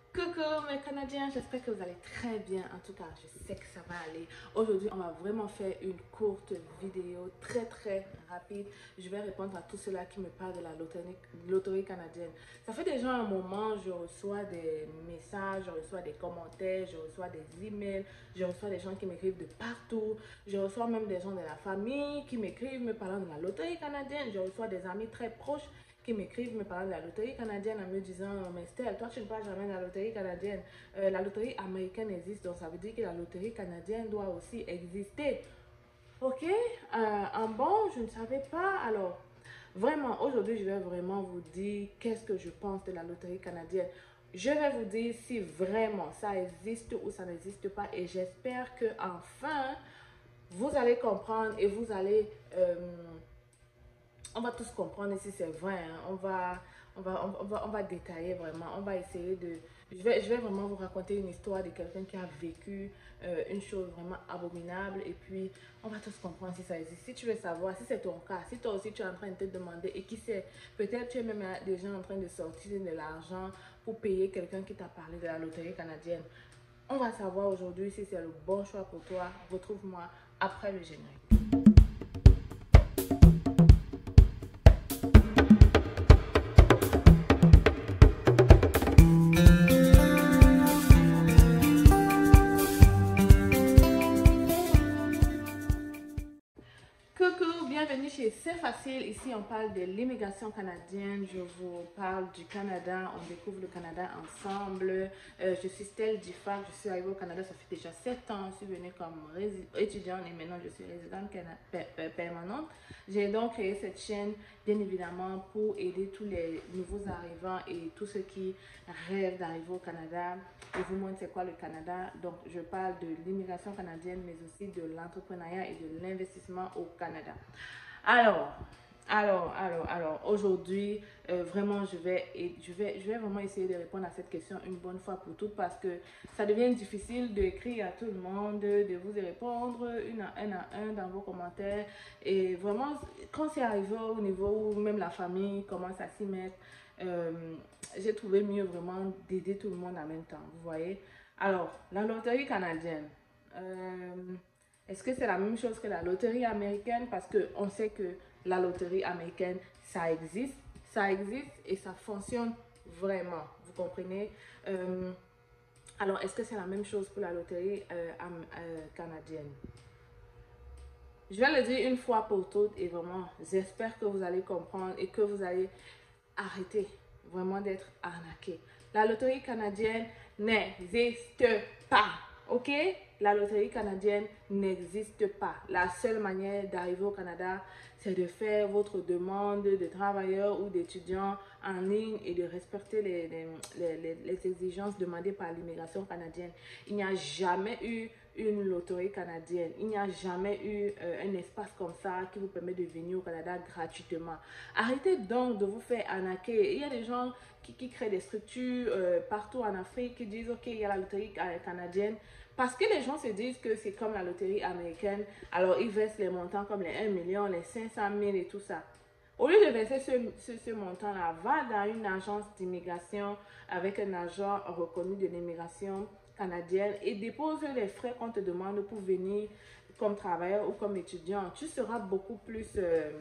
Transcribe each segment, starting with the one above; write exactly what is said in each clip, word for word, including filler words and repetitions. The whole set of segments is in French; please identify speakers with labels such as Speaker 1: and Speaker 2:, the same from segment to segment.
Speaker 1: Coucou mes Canadiens, j'espère que vous allez très bien. En tout cas, je sais que ça va aller. Aujourd'hui, on va vraiment faire une courte vidéo très très rapide. Je vais répondre à tous ceux-là qui me parlent de la loterie, loterie canadienne. Ça fait déjà un moment, je reçois des messages, je reçois des commentaires, je reçois des emails, je reçois des gens qui m'écrivent de partout. Je reçois même des gens de la famille qui m'écrivent me parlant de la loterie canadienne. Je reçois des amis très proches qui m'écrivent me parlant de la loterie canadienne en me disant mais Stella, toi tu ne parles jamais de la loterie canadienne. Euh, la loterie américaine existe, donc ça veut dire que la loterie canadienne doit aussi exister. Ok, euh, en bon, je ne savais pas. Alors, vraiment, aujourd'hui, je vais vraiment vous dire qu'est-ce que je pense de la loterie canadienne. Je vais vous dire si vraiment ça existe ou ça n'existe pas et j'espère que enfin vous allez comprendre et vous allez euh, on va tous comprendre si c'est vrai. Hein. On, va, on, va, on, va, on va détailler vraiment. On va essayer de... Je vais, je vais vraiment vous raconter une histoire de quelqu'un qui a vécu euh, une chose vraiment abominable. Et puis, on va tous comprendre si ça existe. Si tu veux savoir, si c'est ton cas, si toi aussi tu es en train de te demander, et qui sait, peut-être tu es même déjà en train de sortir de l'argent pour payer quelqu'un qui t'a parlé de la loterie canadienne. On va savoir aujourd'hui si c'est le bon choix pour toi. Retrouve-moi après le générique. Coucou, bienvenue chez C'est Facile. Ici, on parle de l'immigration canadienne. Je vous parle du Canada. On découvre le Canada ensemble. Euh, je suis Stella Diffac. Je suis arrivée au Canada, ça fait déjà sept ans. Je suis venue comme étudiante et maintenant je suis résidente permanente. J'ai donc créé cette chaîne, bien évidemment, pour aider tous les nouveaux arrivants et tous ceux qui rêvent d'arriver au Canada. Je vous montre c'est quoi le Canada. Donc, je parle de l'immigration canadienne, mais aussi de l'entrepreneuriat et de l'investissement au Canada. Alors, alors, alors, alors, aujourd'hui, euh, vraiment, je vais, je, vais, je vais vraiment essayer de répondre à cette question une bonne fois pour toutes parce que ça devient difficile d'écrire à tout le monde, de vous y répondre une à un à un dans vos commentaires. Et vraiment, quand c'est arrivé au niveau où même la famille commence à s'y mettre, euh, j'ai trouvé mieux vraiment d'aider tout le monde en même temps, vous voyez. Alors, la loterie canadienne. Euh, est-ce que c'est la même chose que la loterie américaine? Parce qu'on sait que la loterie américaine, ça existe, ça existe et ça fonctionne vraiment, vous comprenez? Euh, alors, est-ce que c'est la même chose pour la loterie euh, euh, canadienne? Je vais le dire une fois pour toutes et vraiment, j'espère que vous allez comprendre et que vous allez arrêter vraiment d'être arnaqué. La loterie canadienne n'existe pas, ok? La loterie canadienne n'existe pas. La seule manière d'arriver au Canada, c'est de faire votre demande de travailleur ou d'étudiant en ligne et de respecter les, les, les, les exigences demandées par l'immigration canadienne. Il n'y a jamais eu une loterie canadienne. Il n'y a jamais eu euh, un espace comme ça qui vous permet de venir au Canada gratuitement. Arrêtez donc de vous faire arnaquer. Il y a des gens qui, qui créent des structures euh, partout en Afrique qui disent ok, il y a la loterie canadienne. Parce que les gens se disent que c'est comme la loterie américaine. Alors ils versent les montants comme les un million, les cinq cent mille et tout ça. Au lieu de verser ce, ce, ce montant-là, va dans une agence d'immigration avec un agent reconnu de l'immigration canadienne et dépose les frais qu'on te demande pour venir comme travailleur ou comme étudiant. Tu seras beaucoup plus... Euh,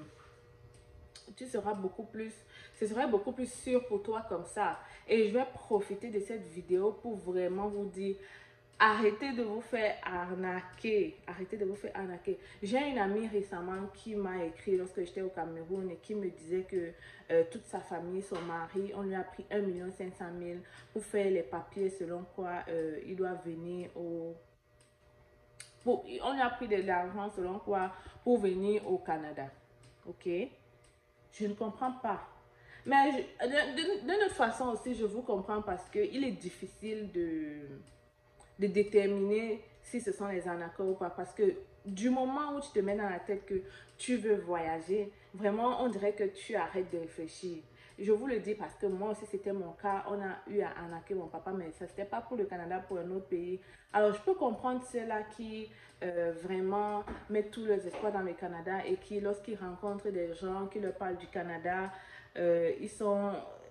Speaker 1: tu seras beaucoup plus... Ce serait beaucoup plus sûr pour toi comme ça. Et je vais profiter de cette vidéo pour vraiment vous dire... Arrêtez de vous faire arnaquer. Arrêtez de vous faire arnaquer. J'ai une amie récemment qui m'a écrit lorsque j'étais au Cameroun et qui me disait que euh, toute sa famille, son mari, on lui a pris un million cinq cent mille pour faire les papiers selon quoi euh, il doit venir au... Pour, on lui a pris de l'argent selon quoi pour venir au Canada. Ok? Je ne comprends pas. Mais je, de, de, de notre façon aussi, je vous comprends parce qu'il est difficile de... de déterminer si ce sont les arnaqueurs ou pas. Parce que du moment où tu te mets dans la tête que tu veux voyager, vraiment, on dirait que tu arrêtes de réfléchir. Je vous le dis parce que moi aussi, c'était mon cas. On a eu à arnaquer mon papa, mais ça, c'était pas pour le Canada, pour un autre pays. Alors, je peux comprendre ceux-là qui euh, vraiment mettent tous leurs espoirs dans le Canada et qui, lorsqu'ils rencontrent des gens qui leur parlent du Canada, euh, ils sont...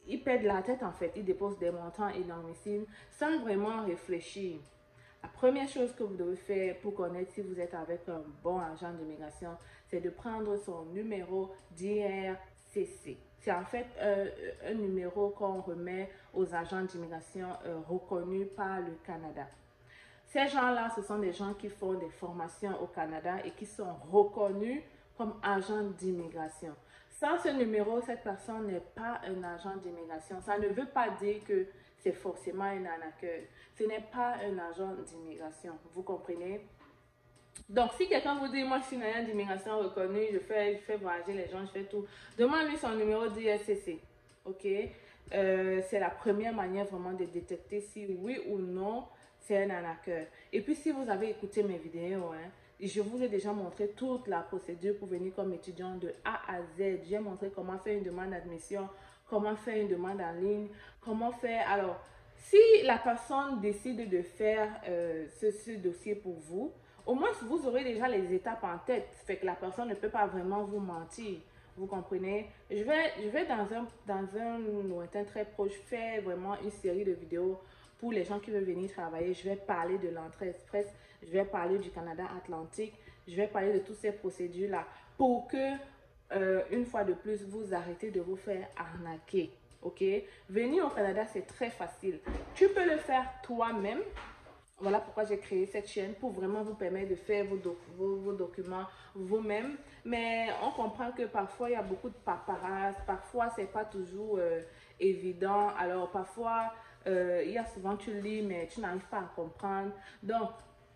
Speaker 1: ils perdent la tête en fait. Ils déposent des montants énormissimes sans vraiment réfléchir. La première chose que vous devez faire pour connaître si vous êtes avec un bon agent d'immigration, c'est de prendre son numéro d'I R C C. C'est en fait euh, un numéro qu'on remet aux agents d'immigration euh, reconnus par le Canada. Ces gens-là, ce sont des gens qui font des formations au Canada et qui sont reconnus comme agents d'immigration. Sans ce numéro, cette personne n'est pas un agent d'immigration. Ça ne veut pas dire que c'est forcément un accueil. Ce n'est pas un agent d'immigration. Vous comprenez? Donc, si quelqu'un vous dit, moi je suis un agent d'immigration reconnu, je fais, je fais voyager les gens, je fais tout, demande-lui son numéro d'I R C C. Ok? Euh, c'est la première manière vraiment de détecter si oui ou non c'est un arnaqueur. Et puis, si vous avez écouté mes vidéos, hein, je vous ai déjà montré toute la procédure pour venir comme étudiant de A à Z. J'ai montré comment faire une demande d'admission, comment faire une demande en ligne, comment faire. Alors, si la personne décide de faire euh, ce, ce dossier pour vous, au moins vous aurez déjà les étapes en tête. Fait que la personne ne peut pas vraiment vous mentir. Vous comprenez? Je vais, je vais dans un, dans un lointain très proche faire vraiment une série de vidéos pour les gens qui veulent venir travailler. Je vais parler de l'entrée express, je vais parler du Canada Atlantique, je vais parler de toutes ces procédures-là pour que, euh, une fois de plus, vous arrêtez de vous faire arnaquer. Ok? Venir au Canada, c'est très facile. Tu peux le faire toi-même. Voilà pourquoi j'ai créé cette chaîne, pour vraiment vous permettre de faire vos, doc vos, vos documents vous-même. Mais on comprend que parfois, il y a beaucoup de paparazzi. Parfois, ce n'est pas toujours euh, évident. Alors, parfois, euh, il y a souvent, tu lis, mais tu n'arrives pas à comprendre. Donc,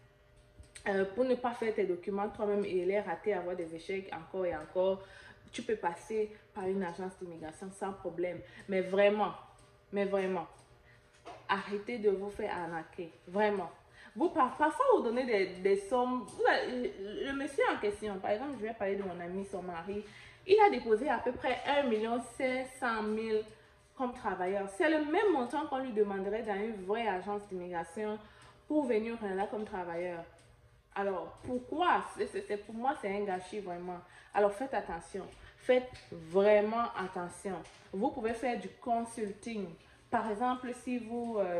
Speaker 1: euh, pour ne pas faire tes documents toi-même et les rater, avoir des échecs encore et encore, tu peux passer par une agence d'immigration sans problème. Mais vraiment, mais vraiment, arrêtez de vous faire arnaquer. Vraiment. Vous, par, parfois, vous donnez des, des sommes. Vous, le monsieur en question, par exemple, je vais parler de mon ami, son mari, il a déposé à peu près un million cinq cent mille comme travailleur. C'est le même montant qu'on lui demanderait dans une vraie agence d'immigration pour venir au Canada comme travailleur. Alors, pourquoi? C'est, pour moi, c'est un gâchis vraiment. Alors, faites attention. Faites vraiment attention. Vous pouvez faire du consulting. Par exemple, si vous, euh,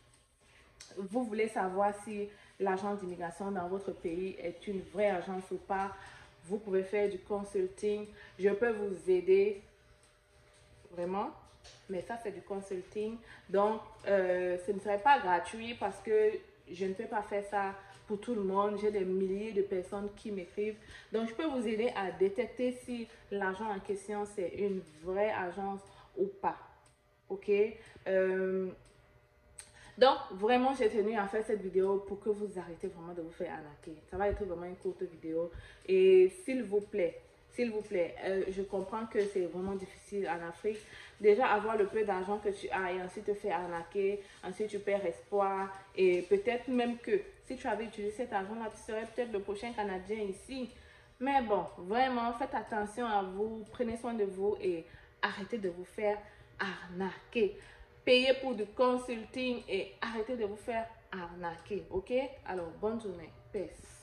Speaker 1: vous voulez savoir si l'agence d'immigration dans votre pays est une vraie agence ou pas, vous pouvez faire du consulting. Je peux vous aider. Vraiment. Mais ça, c'est du consulting. Donc, euh, ce ne serait pas gratuit parce que je ne peux pas faire ça pour tout le monde. J'ai des milliers de personnes qui m'écrivent. Donc, je peux vous aider à détecter si l'agent en question, c'est une vraie agence ou pas. Ok? Euh, donc, vraiment, j'ai tenu à faire cette vidéo pour que vous arrêtez vraiment de vous faire arnaquer. Ça va être vraiment une courte vidéo. Et s'il vous plaît, s'il vous plaît, euh, je comprends que c'est vraiment difficile en Afrique. Déjà, avoir le peu d'argent que tu as et ensuite te faire arnaquer, ensuite tu perds espoir. Et peut-être même que si tu avais utilisé cet argent-là, tu serais peut-être le prochain Canadien ici. Mais bon, vraiment, faites attention à vous, prenez soin de vous et arrêtez de vous faire arnaquer. Payez pour du consulting et arrêtez de vous faire arnaquer, ok? Alors, bonne journée. Peace.